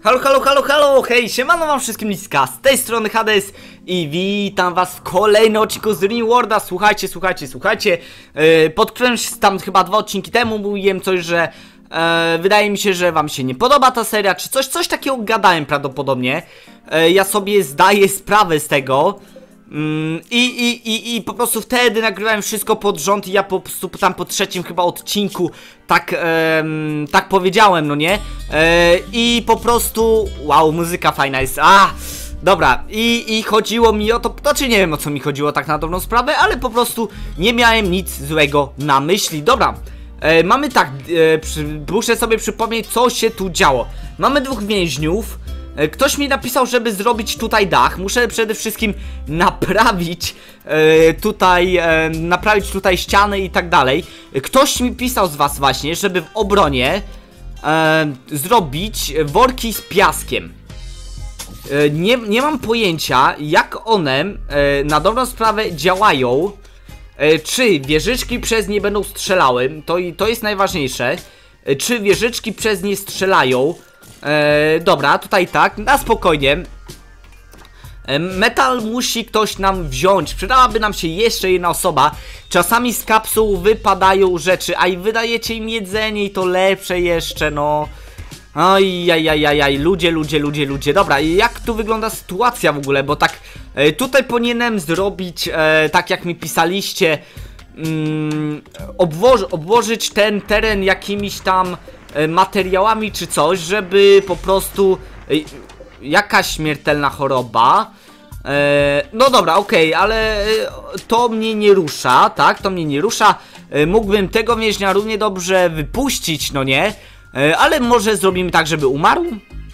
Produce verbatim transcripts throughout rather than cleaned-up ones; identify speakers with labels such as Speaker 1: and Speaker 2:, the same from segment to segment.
Speaker 1: Halo, halo, halo, halo, hej, siemano wam wszystkim Liska, z tej strony Hades i witam was w kolejnym odcinku z Ringworlda. Słuchajcie, słuchajcie, słuchajcie, yy, pod którymś tam chyba dwa odcinki temu mówiłem coś, że yy, wydaje mi się, że wam się nie podoba ta seria, czy coś, coś takiego gadałem prawdopodobnie. Yy, ja sobie zdaję sprawę z tego. Mm, i, i, i, I po prostu wtedy nagrywałem wszystko pod rząd i ja po prostu tam po trzecim chyba odcinku tak, em, tak powiedziałem, no nie? E, I po prostu, wow, muzyka fajna jest, a dobra, i, i chodziło mi o to, znaczy nie wiem o co mi chodziło tak na dobrą sprawę, ale po prostu nie miałem nic złego na myśli. Dobra, e, mamy tak, e, przy, muszę sobie przypomnieć co się tu działo. Mamy dwóch więźniów. Ktoś mi napisał, żeby zrobić tutaj dach. Muszę przede wszystkim naprawić e, tutaj, e, naprawić tutaj ściany i tak dalej. Ktoś mi pisał z was właśnie, żeby w obronie e, zrobić worki z piaskiem. E, nie, nie mam pojęcia, jak one e, na dobrą sprawę działają. E, czy wieżyczki przez nie będą strzelały? To, to jest najważniejsze. E, czy wieżyczki przez nie strzelają? Eee, dobra, tutaj tak, na spokojnie. eee, Metal musi ktoś nam wziąć. Przydałaby nam się jeszcze jedna osoba. Czasami z kapsuł wypadają rzeczy, a i wydajecie im jedzenie i to lepsze jeszcze, no. Ajajajajaj, ludzie, ludzie, ludzie, ludzie. Dobra, jak tu wygląda sytuacja w ogóle? Bo tak, e, tutaj powinienem zrobić, e, tak jak mi pisaliście, mm, obwoż, obłożyć ten teren jakimiś tam materiałami czy coś, żeby po prostu e, jakaś śmiertelna choroba. e, No dobra, okej, okay, ale to mnie nie rusza, tak? To mnie nie rusza. e, Mógłbym tego więźnia równie dobrze wypuścić, no nie? e, Ale może zrobimy tak, żeby umarł?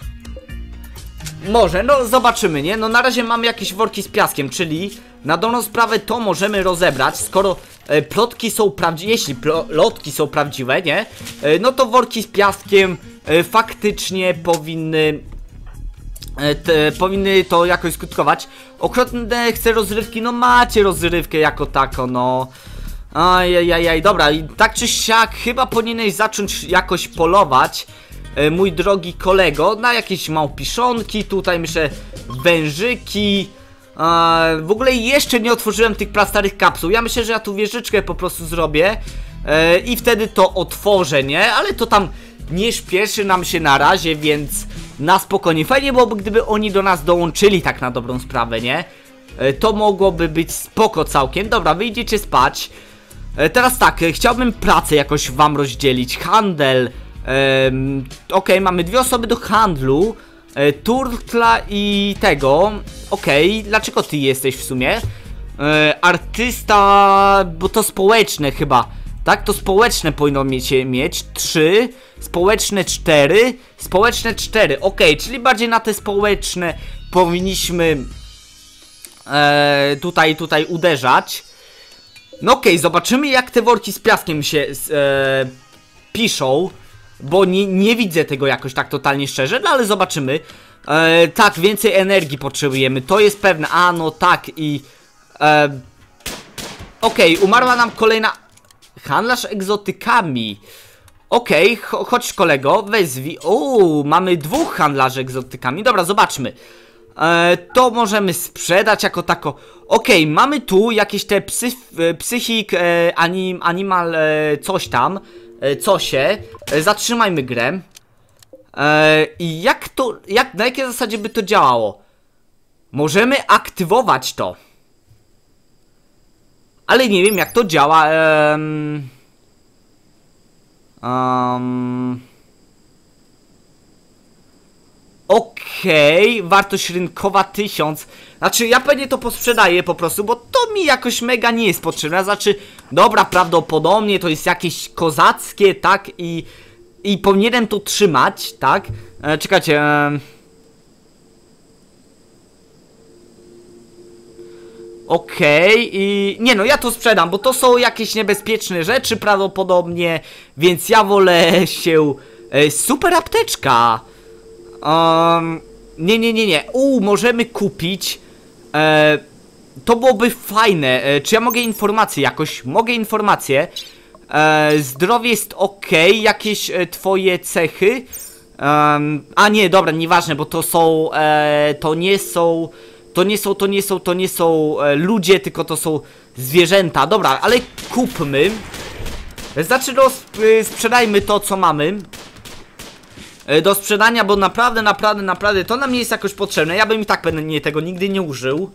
Speaker 1: Może, no zobaczymy, nie? No na razie mamy jakieś worki z piaskiem, czyli na dobrą sprawę to możemy rozebrać, skoro e, plotki są prawdziwe, jeśli plotki są prawdziwe, nie? E, no to worki z piaskiem e, faktycznie powinny, e, te, powinny to jakoś skutkować. Okropne chcę rozrywki, no macie rozrywkę jako tako, no. Ajajajaj, dobra, i tak czy siak chyba powinieneś zacząć jakoś polować, e, mój drogi kolego, na jakieś małpiszonki, tutaj myślę wężyki. Eee, w ogóle jeszcze nie otworzyłem tych prastarych kapsuł. Ja myślę, że ja tu wieżyczkę po prostu zrobię eee, i wtedy to otworzę, nie? Ale to tam nie śpieszy nam się na razie, więc na spokojnie. Fajnie byłoby, gdyby oni do nas dołączyli tak na dobrą sprawę, nie? Eee, to mogłoby być spoko całkiem. Dobra, wyjdziecie spać. eee, Teraz tak, e, chciałbym pracę jakoś wam rozdzielić. Handel. eee, Okej, okay, mamy dwie osoby do handlu. E, Turtla i tego. Okej, okay. Dlaczego ty jesteś w sumie? E, artysta, bo to społeczne chyba. Tak, to społeczne powinno mieć, mieć trzy, społeczne cztery, społeczne cztery. Okej, okay, czyli bardziej na te społeczne powinniśmy e, tutaj, tutaj uderzać. No okej, okay, zobaczymy jak te worki z piaskiem się e, piszą. Bo nie, nie widzę tego jakoś tak totalnie szczerze, no ale zobaczymy. e, Tak, więcej energii potrzebujemy, to jest pewne. A no tak i e, okej, okay, umarła nam kolejna. Handlarz egzotykami. Okej, okay, chodź kolego, wezwij. Uuu, mamy dwóch handlarzy egzotykami. Dobra, zobaczmy. e, To możemy sprzedać jako tako. Okej, okay, mamy tu jakieś te psy, psychik, e, anim, animal, e, coś tam. Co się? Zatrzymajmy grę. Eee, I jak to, jak, na jakiej zasadzie by to działało? Możemy aktywować to. Ale nie wiem jak to działa. Eee, um, Okej, okay, wartość rynkowa tysiąc. Znaczy ja pewnie to posprzedaję po prostu, bo to mi jakoś mega nie jest potrzebne. Znaczy, dobra, prawdopodobnie to jest jakieś kozackie, tak? I, i powinienem to trzymać, tak? E, czekajcie. E... Okej, okay, i nie no, ja to sprzedam, bo to są jakieś niebezpieczne rzeczy prawdopodobnie, więc ja wolę się... E, super apteczka! Um, nie, nie, nie, nie. Uuu, możemy kupić. E, to byłoby fajne. E, czy ja mogę informacje jakoś? Mogę informacje. E, zdrowie jest ok. Jakieś e, twoje cechy. Um, a nie, dobra, nieważne, bo to są, e, to nie są, to nie są, to nie są, to nie są e, ludzie, tylko to są zwierzęta. Dobra, ale kupmy. Znaczy, no, sprzedajmy to, co mamy e, do sprzedania, bo naprawdę, naprawdę, naprawdę to nam nie jest jakoś potrzebne. Ja bym i tak pewnie tego nigdy nie użył.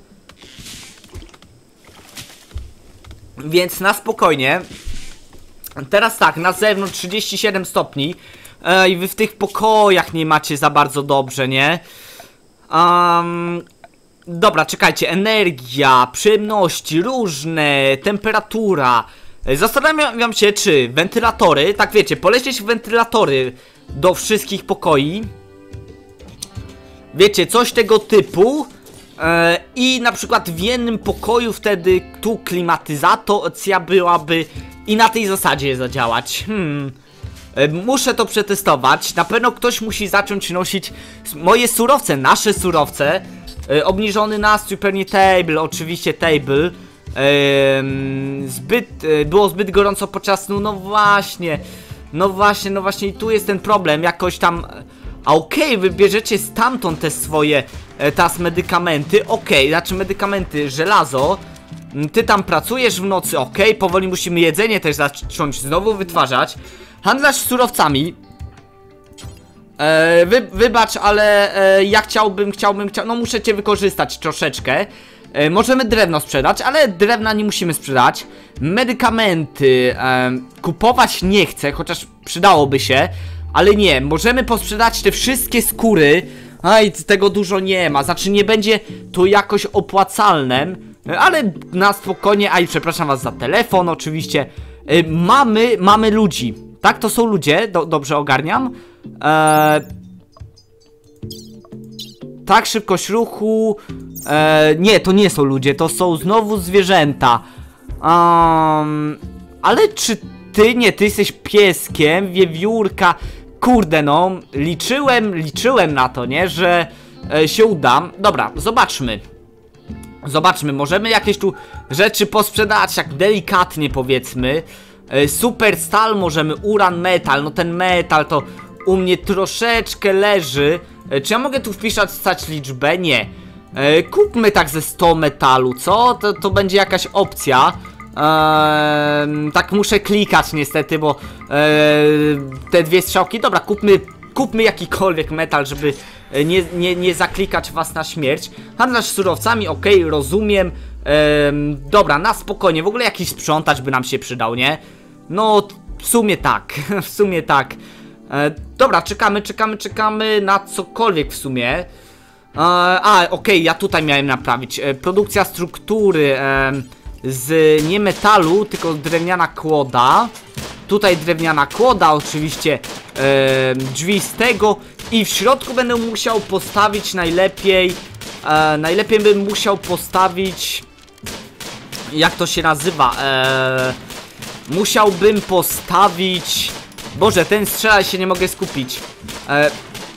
Speaker 1: Więc na spokojnie. Teraz tak, na zewnątrz trzydzieści siedem stopni. I wy w tych pokojach nie macie za bardzo dobrze, nie? Um, dobra, czekajcie, energia, przyjemności, różne, temperatura. Zastanawiam się, czy wentylatory, tak wiecie, polecieć wentylatory do wszystkich pokoi. Wiecie, coś tego typu. e, I na przykład w jednym pokoju wtedy tu klimatyzacja byłaby i na tej zasadzie zadziałać. Hmm... Muszę to przetestować. Na pewno ktoś musi zacząć nosić moje surowce, nasze surowce. e, Obniżony nastrój, pewnie table, oczywiście table. e, Zbyt, e, było zbyt gorąco podczas snu, no właśnie. No właśnie, no właśnie i tu jest ten problem, jakoś tam. A okej, okay, wy bierzecie stamtąd te swoje e, teraz medykamenty. Okej, okay, znaczy medykamenty, żelazo. Ty tam pracujesz w nocy, okej, okay, powoli musimy jedzenie też zacząć znowu wytwarzać. Handlarz surowcami. e, wy, Wybacz, ale e, ja chciałbym, chciałbym, chciał, no muszę cię wykorzystać troszeczkę. e, Możemy drewno sprzedać, ale drewna nie musimy sprzedać. Medykamenty e, kupować nie chcę, chociaż przydałoby się. Ale nie, możemy posprzedać te wszystkie skóry. Aj, tego dużo nie ma, znaczy nie będzie to jakoś opłacalne. Ale na spokojnie, aj, przepraszam was za telefon oczywiście. e, Mamy, mamy ludzi. Tak, to są ludzie, do, dobrze ogarniam. Eee, tak, szybkość ruchu. Eee, nie, to nie są ludzie, to są znowu zwierzęta. Um, ale czy ty, nie, ty jesteś pieskiem, wiewiórka. Kurde no, liczyłem, liczyłem na to, nie, że e, się uda. Dobra, zobaczmy. Zobaczmy, możemy jakieś tu rzeczy posprzedać, jak delikatnie powiedzmy. Super stal możemy, uran, metal. No ten metal to u mnie troszeczkę leży. Czy ja mogę tu wpisać liczbę? Nie. Kupmy tak ze sto metalu, co? To, to będzie jakaś opcja. eee, Tak muszę klikać niestety, bo eee, te dwie strzałki. Dobra, kupmy, kupmy jakikolwiek metal, żeby nie, nie, nie zaklikać was na śmierć. Handlarz surowcami, okej, okay, rozumiem. Ehm, dobra, na spokojnie, w ogóle jakiś sprzątacz by nam się przydał, nie? No, w sumie tak, w sumie tak. e, Dobra, czekamy, czekamy, czekamy na cokolwiek w sumie. e, A, okej, okay, ja tutaj miałem naprawić. e, Produkcja struktury e, z nie metalu, tylko drewniana kłoda. Tutaj drewniana kłoda, oczywiście e, drzwi z tego. I w środku będę musiał postawić najlepiej e, Najlepiej bym musiał postawić, jak to się nazywa? Eee, musiałbym postawić... Boże, ten strzelaj się nie mogę skupić. Eee,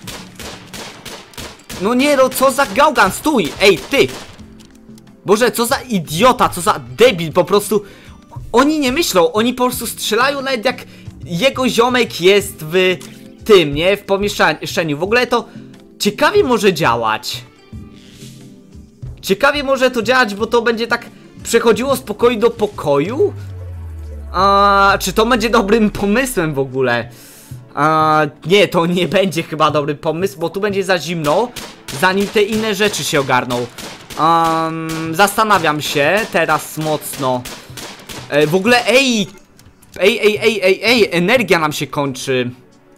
Speaker 1: no nie no, co za gałgan, stój! Ej, ty! Boże, co za idiota, co za debil, po prostu... Oni nie myślą, oni po prostu strzelają nawet jak jego ziomek jest w tym, nie? W pomieszczeniu. W ogóle to ciekawie może działać. Ciekawie może to działać, bo to będzie tak przechodziło z pokoju do pokoju? A, czy to będzie dobrym pomysłem w ogóle? A, nie, to nie będzie chyba dobry pomysł, bo tu będzie za zimno, zanim te inne rzeczy się ogarną. Um, zastanawiam się teraz mocno. E, w ogóle, ej! Ej, ej, ej, ej, ej, energia nam się kończy.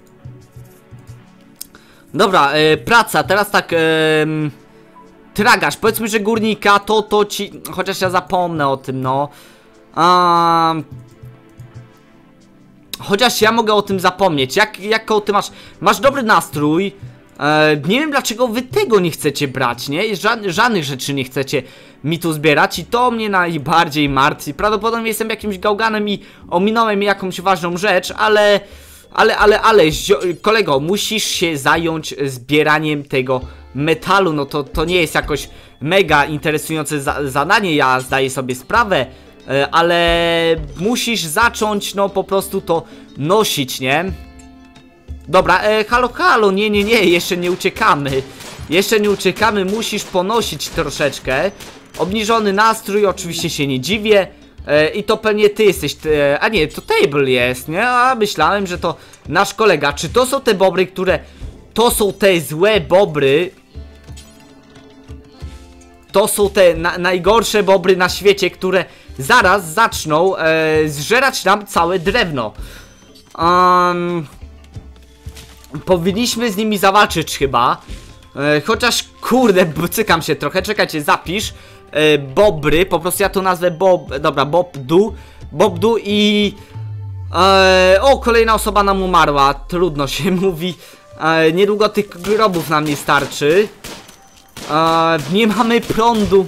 Speaker 1: Dobra, e, praca, teraz tak... E, tragarz, powiedzmy, że górnika, to, to ci... Chociaż ja zapomnę o tym, no. Um, chociaż ja mogę o tym zapomnieć. Jak, jak o tym masz... Masz dobry nastrój. E, nie wiem, dlaczego wy tego nie chcecie brać, nie? Ża żadnych rzeczy nie chcecie mi tu zbierać i to mnie najbardziej martwi. Prawdopodobnie jestem jakimś gałganem i ominąłem jakąś ważną rzecz, ale... Ale, ale, ale, kolego, musisz się zająć zbieraniem tego metalu. No to, to nie jest jakoś mega interesujące za zadanie, ja zdaję sobie sprawę, ale musisz zacząć, no po prostu to nosić, nie? Dobra, e, halo, halo, nie, nie, nie, jeszcze nie uciekamy. Jeszcze nie uciekamy, musisz ponosić troszeczkę. Obniżony nastrój, oczywiście się nie dziwię. E, I to pewnie ty jesteś, te, a nie, to Table jest, nie? A myślałem, że to nasz kolega. Czy to są te bobry, które... To są te złe bobry? To są te na, najgorsze bobry na świecie, które zaraz zaczną e, zżerać nam całe drewno. Um, powinniśmy z nimi zawalczyć chyba. E, chociaż kurde, cykam się trochę. Czekajcie, zapisz. E, bobry, po prostu ja to nazwę Bob... Dobra, Bobdu. Bobdu i... E, o, kolejna osoba nam umarła. Trudno się mówi. E, niedługo tych grobów nam nie starczy. E, nie mamy prądu.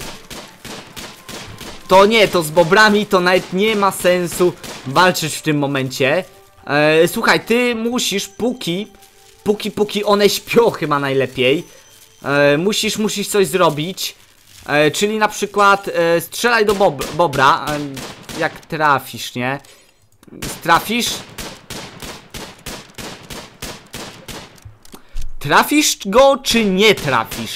Speaker 1: To nie, to z bobrami to nawet nie ma sensu walczyć w tym momencie. e, Słuchaj, ty musisz póki Póki, póki one śpią chyba najlepiej. e, Musisz, musisz coś zrobić. e, Czyli na przykład e, strzelaj do bob bobra. e, Jak trafisz, nie? Trafisz? Trafisz go, czy nie trafisz?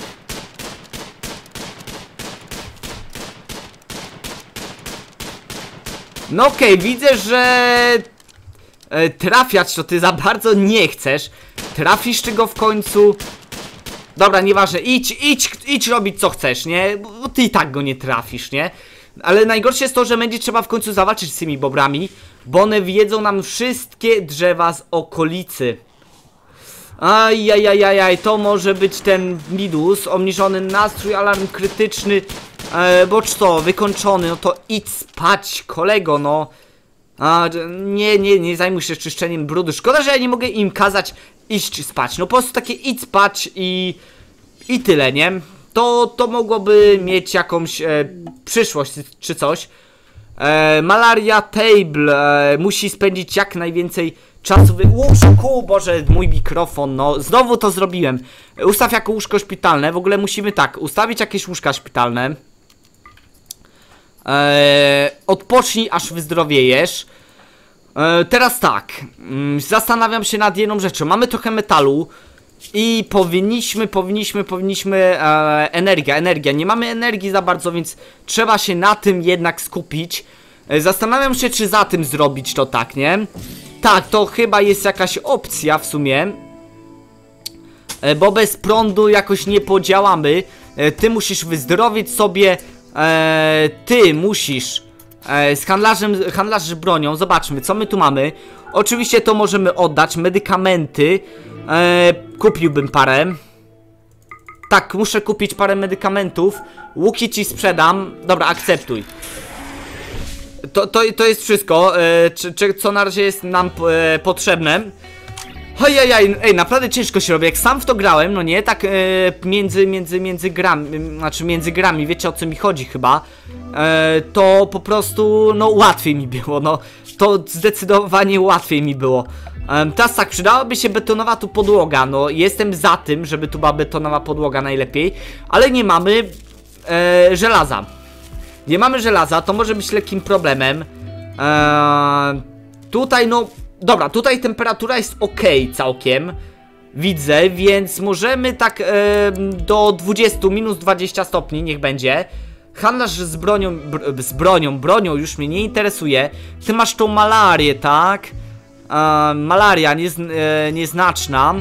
Speaker 1: No okej, okay, widzę, że e, trafiać to ty za bardzo nie chcesz. Trafisz czy go w końcu? Dobra, nieważne, idź, idź, idź robić co chcesz, nie? Bo ty i tak go nie trafisz, nie? Ale najgorsze jest to, że będzie trzeba w końcu zawalczyć z tymi bobrami, bo one wiedzą nam wszystkie drzewa z okolicy. Ajajajajaj, to może być ten Midus, obniżony nastrój, alarm krytyczny. e, Bo co, wykończony, no to idź spać, kolego, no. A, nie, nie, nie zajmuj się czyszczeniem brudu. Szkoda, że ja nie mogę im kazać iść spać. No po prostu takie idź spać i... I tyle, nie? To, to mogłoby mieć jakąś e, przyszłość czy coś. e, Malaria Table e, musi spędzić jak najwięcej czasu w łóżku. Boże, mój mikrofon, no znowu to zrobiłem. Ustaw jako łóżko szpitalne. W ogóle musimy tak, ustawić jakieś łóżka szpitalne. Eee, odpocznij aż wyzdrowiejesz. eee, Teraz tak, mm, zastanawiam się nad jedną rzeczą. Mamy trochę metalu i powinniśmy, powinniśmy, powinniśmy eee, Energia, energia, nie mamy energii za bardzo, więc trzeba się na tym jednak skupić. eee, Zastanawiam się, czy za tym zrobić to tak, nie? Tak, to chyba jest jakaś opcja w sumie, eee, bo bez prądu jakoś nie podziałamy. eee, Ty musisz wyzdrowieć sobie. Eee, ty musisz eee, z handlarzem, handlarzy bronią. Zobaczmy, co my tu mamy. Oczywiście to możemy oddać. Medykamenty. eee, Kupiłbym parę. Tak, muszę kupić parę medykamentów. Łuki ci sprzedam. Dobra, akceptuj. To, to, to jest wszystko, eee, czy, czy, co na razie jest nam e, potrzebne. Ojajaj, ej, naprawdę ciężko się robi, jak sam w to grałem, no nie, tak e, między, między, między grami, znaczy między grami, wiecie o co mi chodzi chyba, e, to po prostu, no łatwiej mi było, no, to zdecydowanie łatwiej mi było. e, Teraz tak, przydałaby się betonowa tu podłoga, no, jestem za tym, żeby tu była betonowa podłoga najlepiej, ale nie mamy e, żelaza. Nie mamy żelaza, to może być lekkim problemem. e, Tutaj, no... Dobra, tutaj temperatura jest ok całkiem. Widzę, więc możemy tak e, do dwudziestu, minus dwadzieścia stopni, niech będzie. Handlarz z bronią, br z bronią, bronią już mnie nie interesuje. Ty masz tą malarię, tak? E, malaria niez, e, nieznaczna.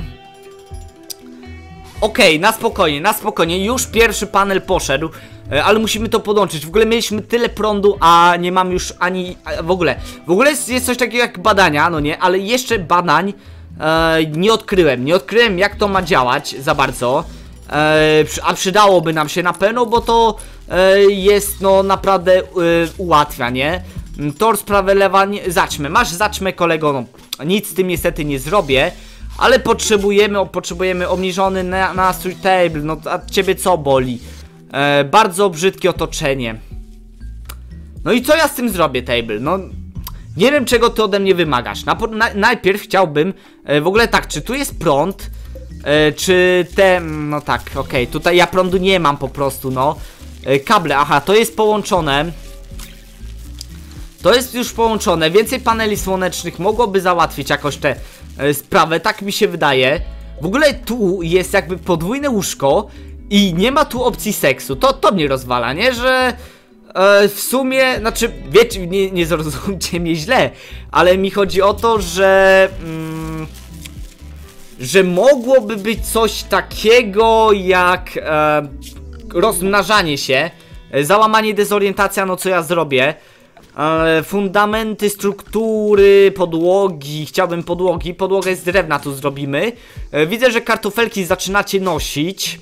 Speaker 1: Okej, okay, na spokojnie, na spokojnie, już pierwszy panel poszedł. Ale musimy to podłączyć. W ogóle mieliśmy tyle prądu, a nie mam już ani... W ogóle, w ogóle jest, jest coś takiego jak badania, no nie? Ale jeszcze badań e, nie odkryłem. Nie odkryłem, jak to ma działać za bardzo. e, A przydałoby nam się na pewno, bo to e, jest no naprawdę e, ułatwia, nie? Tor sprawę lewa, nie... Zaczmy, masz zaczmę, kolego, no, nic z tym niestety nie zrobię. Ale potrzebujemy, potrzebujemy obniżony na, nastrój table. No a ciebie co boli? E, bardzo brzydkie otoczenie. No i co ja z tym zrobię, table? No nie wiem, czego ty ode mnie wymagasz. na, na, Najpierw chciałbym e, w ogóle tak, czy tu jest prąd? E, czy te... No tak, okej, okay, tutaj ja prądu nie mam po prostu, no e, kable, aha, to jest połączone. To jest już połączone. Więcej paneli słonecznych mogłoby załatwić jakoś te e, sprawę, tak mi się wydaje. W ogóle tu jest jakby podwójne łóżko i nie ma tu opcji seksu. To, to mnie rozwala, nie? Że e, w sumie, znaczy, wiecie, nie, nie zrozumcie mnie źle, ale mi chodzi o to, że... Mm, że mogłoby być coś takiego jak e, rozmnażanie się, e, załamanie, dezorientacja, no co ja zrobię. E, fundamenty, struktury, podłogi, chciałbym podłogi, podłoga jest z drewna, tu zrobimy. E, widzę, że kartofelki zaczynacie nosić.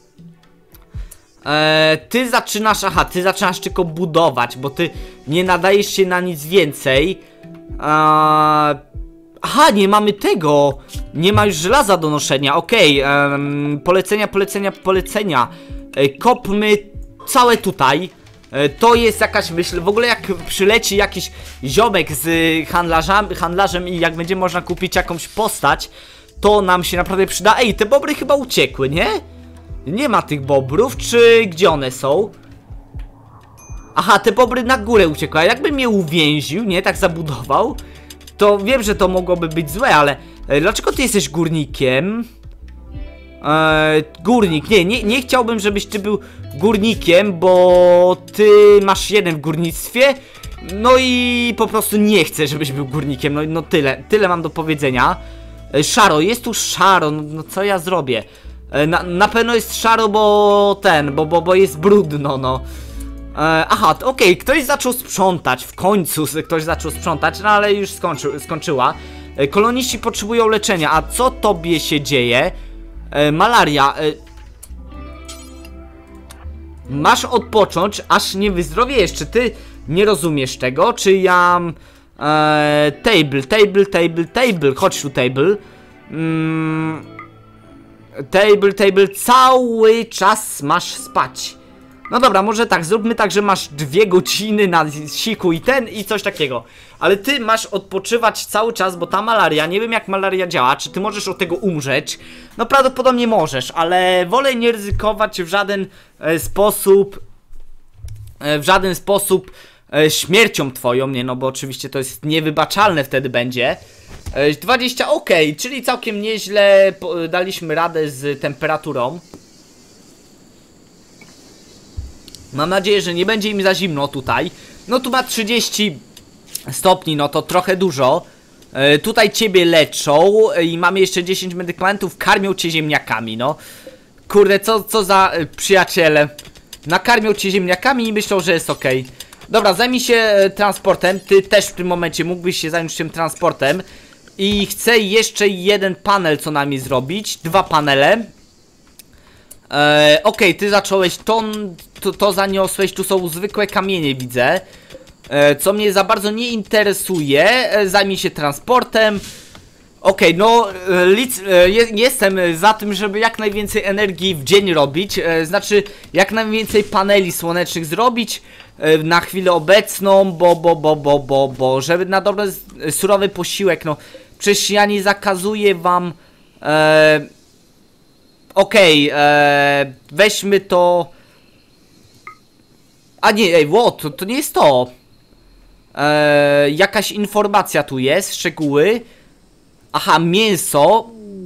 Speaker 1: E, ty zaczynasz, aha, ty zaczynasz tylko budować, bo ty nie nadajesz się na nic więcej. E, Aha, nie mamy tego. Nie ma już żelaza do noszenia. Okej, okay, um, polecenia, polecenia, polecenia. E, kopmy całe tutaj. e, To jest jakaś myśl. W ogóle jak przyleci jakiś ziomek z handlarzem, handlarzem i jak będzie można kupić jakąś postać, to nam się naprawdę przyda. Ej, te bobry chyba uciekły, nie? Nie ma tych bobrów, czy gdzie one są? Aha, te bobry na górę uciekły. A jakby mnie uwięził, nie? Tak zabudował, to wiem, że to mogłoby być złe, ale e, dlaczego ty jesteś górnikiem? E, górnik, nie, nie, nie chciałbym, żebyś ty był górnikiem, bo ty masz jeden w górnictwie. No i po prostu nie chcę, żebyś był górnikiem, no, no tyle, tyle mam do powiedzenia. e, Szaro, jest tu szaro, no, no co ja zrobię? E, na, na pewno jest szaro, bo ten, bo, bo, bo jest brudno, no. E, aha, okej, okay, ktoś zaczął sprzątać, w końcu ktoś zaczął sprzątać, no ale już skończy, skończyła. E, koloniści potrzebują leczenia, a co tobie się dzieje? E, malaria. E, masz odpocząć, aż nie wyzdrowiejesz. Czy ty nie rozumiesz tego? Czy ja... E, table, table, table, table, chodź tu table. Mm, table, table, cały czas masz spać. No dobra, może tak, zróbmy tak, że masz dwie godziny na siku i ten i coś takiego. Ale ty masz odpoczywać cały czas, bo ta malaria, nie wiem jak malaria działa, czy ty możesz od tego umrzeć? No prawdopodobnie możesz, ale wolę nie ryzykować w żaden e, sposób, e, w żaden sposób e, śmiercią twoją, nie, no bo oczywiście to jest niewybaczalne wtedy będzie. E, dwadzieścia, okej, okay, czyli całkiem nieźle po, daliśmy radę z temperaturą. Mam nadzieję, że nie będzie im za zimno tutaj. No tu ma trzydzieści stopni, no to trochę dużo. e, Tutaj ciebie leczą e, i mamy jeszcze dziesięć medykamentów. Karmią cię ziemniakami, no. Kurde, co, co za e, przyjaciele. Nakarmią cię ziemniakami i myślą, że jest okej. Okay. Dobra, zajmij się e, transportem. Ty też w tym momencie mógłbyś się zająć tym transportem. I chcę jeszcze jeden panel co najmniej zrobić. Dwa panele. Eee, Okej, okay, ty zacząłeś to, to, to zaniosłeś, tu są zwykłe kamienie, widzę. Eee, co mnie za bardzo nie interesuje. Eee, zajmij się transportem. Okej, okay, no lic, e, jestem za tym, żeby jak najwięcej energii w dzień robić. E, znaczy, jak najwięcej paneli słonecznych zrobić e, na chwilę obecną, bo, bo, bo, bo, bo, bo, żeby na dobry, surowy posiłek, no. Przecież ja nie zakazuję wam... E, Okej, okay, weźmy to... A nie, ej, what, to, to nie jest to. E, jakaś informacja tu jest, szczegóły. Aha, mięso.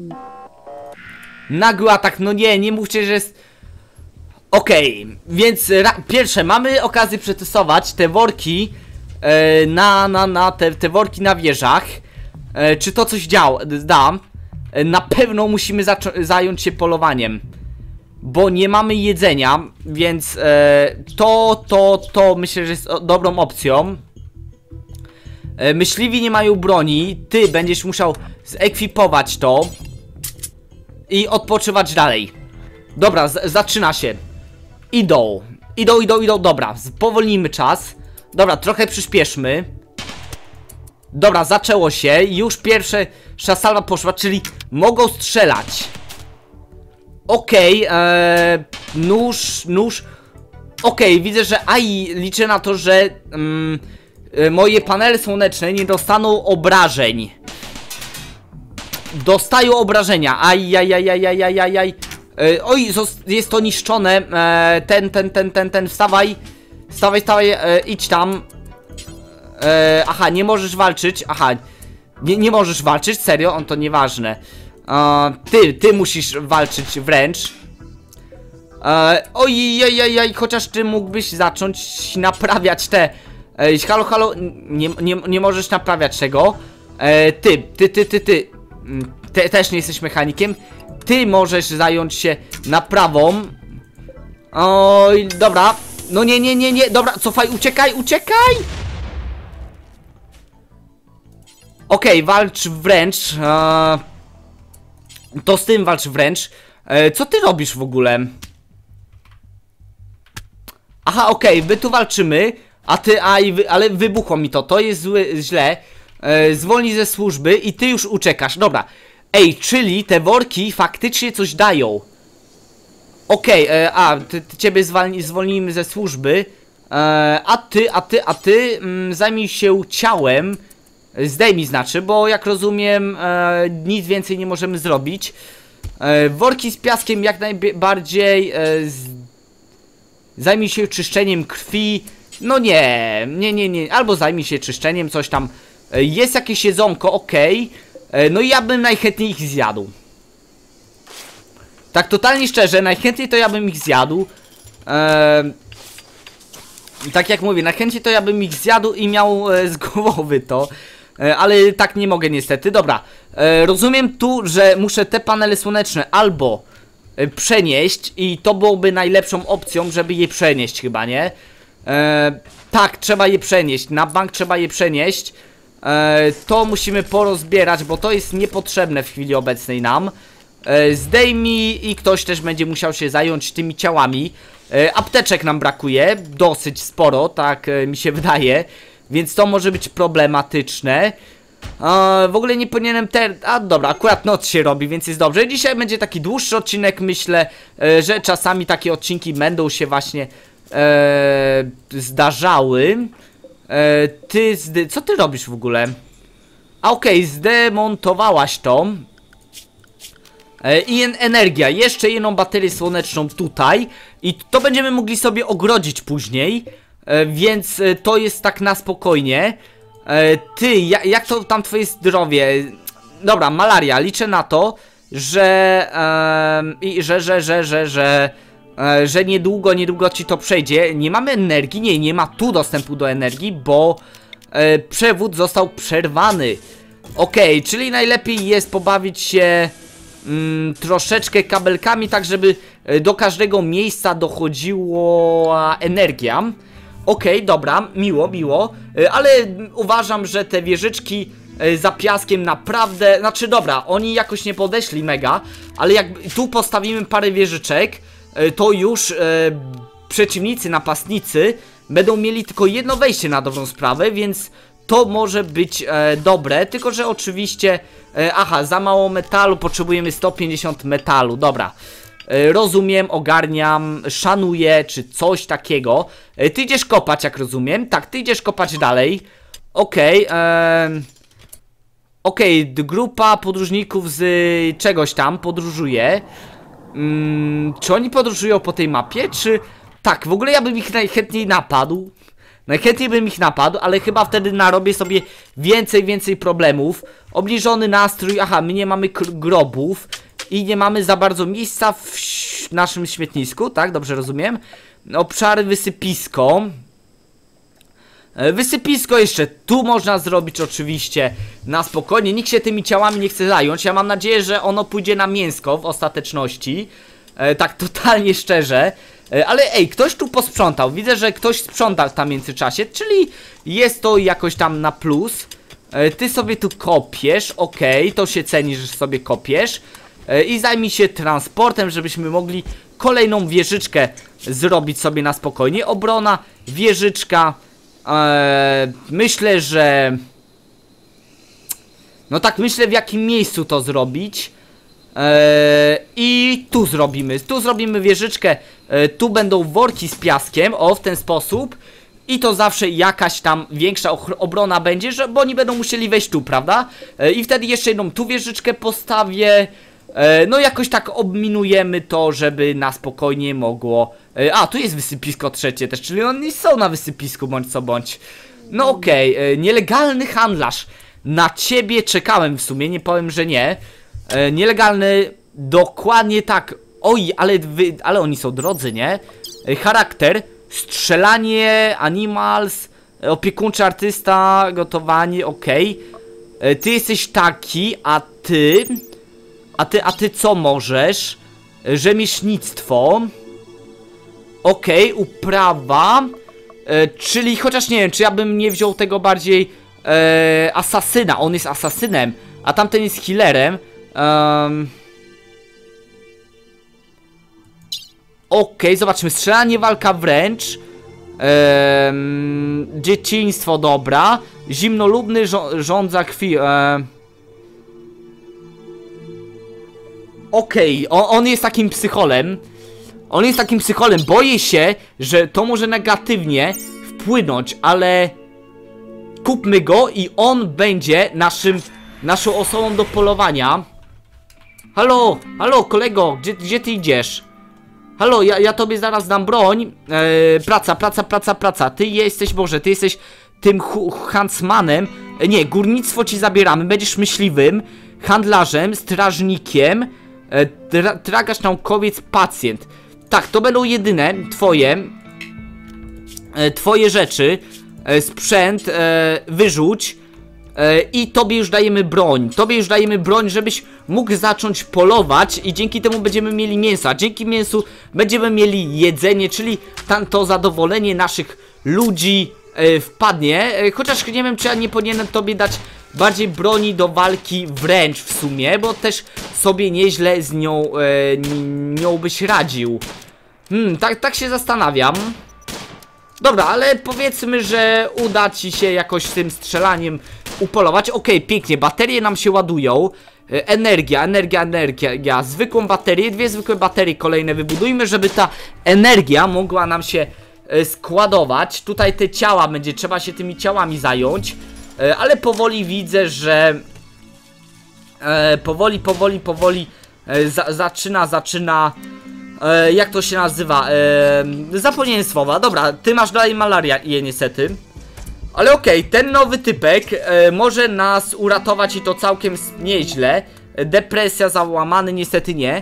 Speaker 1: Nagły atak, no nie, nie mówcie, że jest... Okej, okay, więc pierwsze, mamy okazję przetestować te worki e, na, na, na, te, te worki na wieżach. E, czy to coś działa, da. Na pewno musimy zająć się polowaniem, bo nie mamy jedzenia, więc e, to, to, to myślę, że jest dobrą opcją. e, Myśliwi nie mają broni. Ty będziesz musiał zekwipować to i odpoczywać dalej. Dobra, zaczyna się. Idą, idą, idą, idą, dobra, spowolnijmy czas. Dobra, trochę przyspieszmy. Dobra, zaczęło się. Już pierwsze salwa poszła, czyli mogą strzelać. Okej, okay, ee, nóż, nóż. Okej, okay, widzę, że aj, liczę na to, że mm, moje panele słoneczne nie dostaną obrażeń. Dostają obrażenia. Aj, aj, aj, aj, aj, aj, aj, aj. E, oj, jest to niszczone. E, ten, ten, ten, ten, ten, wstawaj. Wstawaj, wstawaj, e, idź tam. E, aha, nie możesz walczyć. Aha. Nie, nie możesz walczyć? Serio? On to nieważne. E, ty, ty musisz walczyć wręcz. E, ojej, chociaż ty mógłbyś zacząć naprawiać te... E, halo, halo, nie, nie, nie możesz naprawiać czego? E, ty, ty, ty, ty, ty. Te, też nie jesteś mechanikiem. Ty możesz zająć się naprawą. Oj, dobra. No nie, nie, nie, nie, dobra, cofaj, uciekaj, uciekaj! Okej, okay, walcz wręcz. Eee, to z tym walcz wręcz. Eee, co ty robisz w ogóle? Aha, okej, okay, my tu walczymy. A ty, a, wy, ale wybuchło mi to, to jest zły, źle. Eee, zwolnij ze służby i ty już uciekasz, dobra. Ej, czyli te worki faktycznie coś dają. Okej, okay, a, ty, ty ciebie zwolni, zwolnimy ze służby. E, a ty, a ty, a ty mm, zajmij się ciałem. Zdejmij znaczy, bo jak rozumiem e, nic więcej nie możemy zrobić. e, Worki z piaskiem jak najbardziej. e, z... Zajmij się czyszczeniem krwi. No nie, nie, nie, nie. Albo zajmij się czyszczeniem, coś tam. e, Jest jakieś jedzonko, okej. okay. e, No i ja bym najchętniej ich zjadł. Tak totalnie szczerze, najchętniej to ja bym ich zjadł. Eee, tak jak mówię, najchętniej to ja bym ich zjadł i miał e, z głowy to. E, ale tak nie mogę niestety. Dobra, e, rozumiem tu, że muszę te panele słoneczne albo e, przenieść i to byłoby najlepszą opcją, żeby je przenieść chyba, nie? E, tak, trzeba je przenieść, na bank trzeba je przenieść. e, To musimy porozbierać, bo to jest niepotrzebne w chwili obecnej nam. Zdejmij i ktoś też będzie musiał się zająć tymi ciałami. Apteczek nam brakuje, dosyć sporo, tak mi się wydaje. Więc to może być problematyczne. W ogóle nie powinienem ter... A dobra, akurat noc się robi, więc jest dobrze. Dzisiaj będzie taki dłuższy odcinek, myślę, że czasami takie odcinki będą się właśnie e, zdarzały. e, Ty, zdy... co ty robisz w ogóle? A okej, okay, zdemontowałaś to. I energia, jeszcze jedną baterię słoneczną tutaj. I to będziemy mogli sobie ogrodzić później. Więc to jest tak na spokojnie. Ty, jak to tam twoje zdrowie? Dobra, malaria, liczę na to, że i że, że, że, że, że że niedługo, niedługo ci to przejdzie. Nie mamy energii, nie, nie ma tu dostępu do energii, bo przewód został przerwany. Okej, okay, czyli najlepiej jest pobawić się Mm, troszeczkę kabelkami, tak żeby do każdego miejsca dochodziła energia. Okej, okay, dobra, miło, miło. Ale uważam, że te wieżyczki za piaskiem naprawdę... Znaczy dobra, oni jakoś nie podeszli mega, ale jak tu postawimy parę wieżyczek, to już e, przeciwnicy, napastnicy będą mieli tylko jedno wejście na dobrą sprawę, więc to może być e, dobre, tylko że oczywiście... E, aha, za mało metalu, potrzebujemy sto pięćdziesiąt metalu, dobra. E, rozumiem, ogarniam, szanuję, czy coś takiego. E, ty idziesz kopać, jak rozumiem. Tak, ty idziesz kopać dalej. Okej, okay, e, okej, okay, grupa podróżników z czegoś tam podróżuje. Mm, czy oni podróżują po tej mapie, czy... Tak, w ogóle ja bym ich najchętniej napadł. Najchętniej bym ich napadł, ale chyba wtedy narobię sobie więcej, więcej problemów. Obniżony nastrój, aha, my nie mamy grobów i nie mamy za bardzo miejsca w naszym śmietnisku, tak? Dobrze rozumiem? Obszary wysypisko. Wysypisko jeszcze tu można zrobić oczywiście na spokojnie. Nikt się tymi ciałami nie chce zająć. Ja mam nadzieję, że ono pójdzie na mięsko w ostateczności. E, tak totalnie szczerze. E, ale ej, ktoś tu posprzątał. Widzę, że ktoś sprzątał tam w międzyczasie, czyli jest to jakoś tam na plus. E, ty sobie tu kopiesz, okej, okay, to się ceni, że sobie kopiesz. E, I zajmij się transportem, żebyśmy mogli kolejną wieżyczkę zrobić sobie na spokojnie. Obrona, wieżyczka. Eee, myślę, że... No tak, myślę w jakim miejscu to zrobić. eee, I tu zrobimy, tu zrobimy wieżyczkę. eee, Tu będą worki z piaskiem, o, w ten sposób. I to zawsze jakaś tam większa obrona będzie, że, bo oni będą musieli wejść tu, prawda? eee, I wtedy jeszcze jedną tu wieżyczkę postawię. eee, No jakoś tak obminujemy to, żeby na spokojnie mogło... A, tu jest wysypisko trzecie też, czyli oni są na wysypisku bądź co bądź. No okej, okay, nielegalny handlarz. na ciebie czekałem w sumie, nie powiem, że nie. e, Nielegalny, dokładnie tak. Oj, ale, wy, ale oni są drodzy, nie? e, Charakter, strzelanie, animals, e, opiekuńczy artysta, gotowanie, okej. okay. Ty jesteś taki, a ty... A ty, a ty co możesz? E, rzemieślnictwo. Okej, okay, uprawa. E, czyli chociaż nie wiem, czy ja bym nie wziął tego bardziej e, asasyna. On jest asasynem, a tamten jest healerem. Um, Okej, okay, zobaczmy. Strzelanie, walka wręcz. Um, dzieciństwo, dobra. Zimnolubny żo rządza krwi. Um, Okej, okay, on, on jest takim psycholem. On jest takim psycholem. Boję się, że to może negatywnie wpłynąć, ale kupmy go i on będzie naszym, naszą osobą do polowania. Halo, halo kolego, gdzie, gdzie ty idziesz? Halo, ja, ja tobie zaraz dam broń. Eee, praca, praca, praca, praca. Ty jesteś, Boże, ty jesteś tym huntsmanem. E, nie, górnictwo ci zabieramy. Będziesz myśliwym, handlarzem, strażnikiem, e, tra tragarz, naukowiec, pacjent. Tak, to będą jedyne twoje e, Twoje rzeczy. e, Sprzęt, e, wyrzuć. e, I tobie już dajemy broń. Tobie już dajemy broń, żebyś mógł zacząć polować. I dzięki temu będziemy mieli mięso. A dzięki mięsu będziemy mieli jedzenie. Czyli tam to zadowolenie naszych ludzi e, wpadnie. e, Chociaż nie wiem, czy ja nie powinienem tobie dać bardziej broni do walki wręcz w sumie, bo też sobie nieźle z nią, e, nią byś radził. Hmm, tak, tak się zastanawiam. Dobra, ale powiedzmy, że uda ci się jakoś z tym strzelaniem upolować. Okej, okay, pięknie, baterie nam się ładują. e, Energia, energia, energia. Zwykłą baterię, dwie zwykłe baterie kolejne wybudujmy, żeby ta energia mogła nam się e, składować. Tutaj te ciała, będzie trzeba się tymi ciałami zająć. Ale powoli widzę, że e, powoli, powoli, powoli e, za, zaczyna, zaczyna e, jak to się nazywa? E, zapomniałem słowa. Dobra, ty masz dalej malarię niestety. Ale okej, okay, ten nowy typek e, może nas uratować i to całkiem nieźle. Depresja, załamany, niestety nie.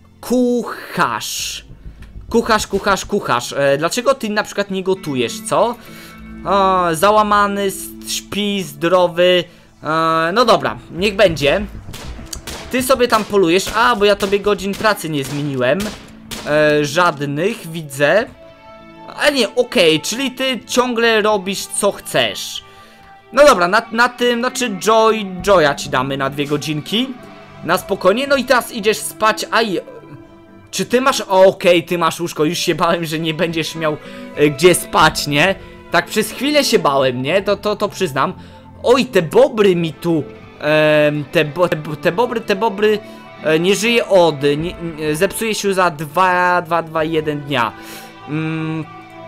Speaker 1: Kucharz. Kucharz, kucharz, kucharz. E, dlaczego ty na przykład nie gotujesz, co? O, załamany, śpi, zdrowy. e, No dobra, niech będzie. Ty sobie tam polujesz. A, bo ja tobie godzin pracy nie zmieniłem. e, Żadnych, widzę. Ale nie, okej, okay, czyli ty ciągle robisz co chcesz. No dobra, na, na tym, znaczy Joy, Joya ci damy na dwie godzinki. Na spokojnie, no i teraz idziesz spać. Aj, czy ty masz, okej, okay, ty masz łóżko. Już się bałem, że nie będziesz miał e, gdzie spać, nie? Tak przez chwilę się bałem, nie? To, to, to przyznam. Oj, te bobry mi tu e, te, bo, te, te bobry, te bobry e, nie żyje od nie, nie, zepsuje się za dwa, dwa, dwa, jeden dnia. mm,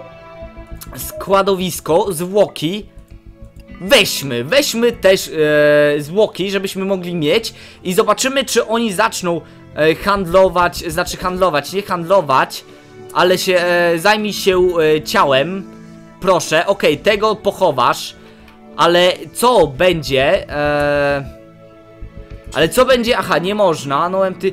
Speaker 1: Składowisko, zwłoki. Weźmy, weźmy też e, zwłoki, żebyśmy mogli mieć. I zobaczymy, czy oni zaczną e, handlować. Znaczy handlować, nie handlować, ale się e, zajmij się e, ciałem. Proszę, okej, okay, tego pochowasz. Ale co będzie? Eee... Ale co będzie? Aha, nie można, no ty...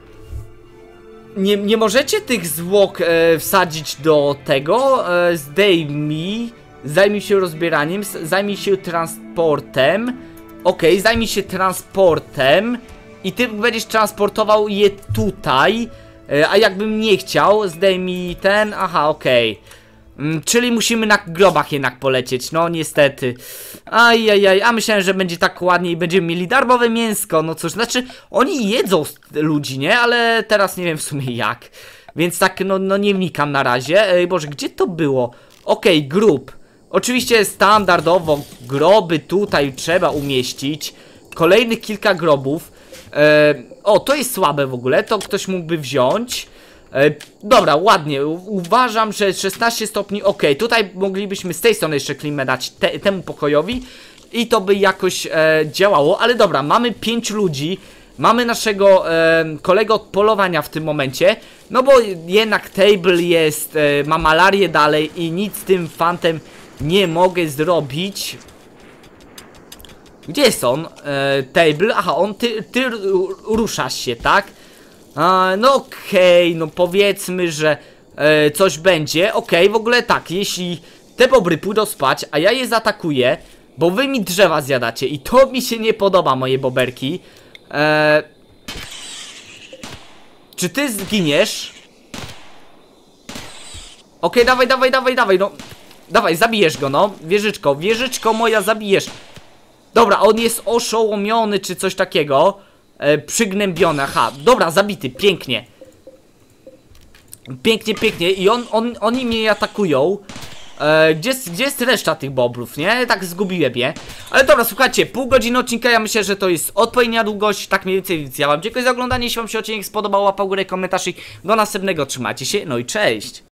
Speaker 1: Nie, nie możecie tych zwłok e, wsadzić do tego. e, Zdejmij. Zajmij się rozbieraniem. Zajmij się transportem. Okej, okay, zajmij się transportem. I ty będziesz transportował je tutaj. e, A jakbym nie chciał, zdejmij ten. Aha, okej, okay. Mm, czyli musimy na grobach jednak polecieć, no niestety. Ajajaj, a myślałem, że będzie tak ładnie i będziemy mieli darmowe mięsko. No cóż, znaczy oni jedzą ludzi, nie? Ale teraz nie wiem w sumie jak. Więc tak, no, no nie wnikam na razie. Ej, Boże, gdzie to było? Okej, okay, grób. Oczywiście standardowo groby tutaj trzeba umieścić. Kolejnych kilka grobów. e, O, to jest słabe w ogóle, to ktoś mógłby wziąć. E, dobra, ładnie, uważam, że szesnaście stopni, ok, tutaj moglibyśmy z tej strony jeszcze klimę dać te, temu pokojowi i to by jakoś e, działało, ale dobra, mamy pięć ludzi, mamy naszego e, kolegę od polowania w tym momencie, no bo jednak Table jest, e, ma malarię dalej i nic z tym fantem nie mogę zrobić. Gdzie jest on? E, table, aha, on, ty, ty ruszasz się, tak? E, no okej, okay, no powiedzmy, że e, coś będzie. Okej, okay, w ogóle tak, jeśli te bobry pójdą spać, a ja je zaatakuję, bo wy mi drzewa zjadacie i to mi się nie podoba, moje boberki. E, czy ty zginiesz? Okej, okay, dawaj, dawaj, dawaj, dawaj, no. Dawaj, zabijesz go, no. Wieżyczko, wieżyczko moja, zabijesz. Dobra, on jest oszołomiony, czy coś takiego. E, przygnębiony, aha. Dobra, zabity, pięknie. Pięknie, pięknie. I on, on, oni mnie atakują. E, gdzie, gdzie jest reszta tych bobrów, nie? Tak zgubiłem je. Ale dobra, słuchajcie, pół godziny odcinka, ja myślę, że to jest odpowiednia długość. Tak mniej więcej, więc ja wam dziękuję za oglądanie. Jeśli wam się odcinek spodobał, łapał górę, komentarz i do następnego. Trzymajcie się, no i cześć.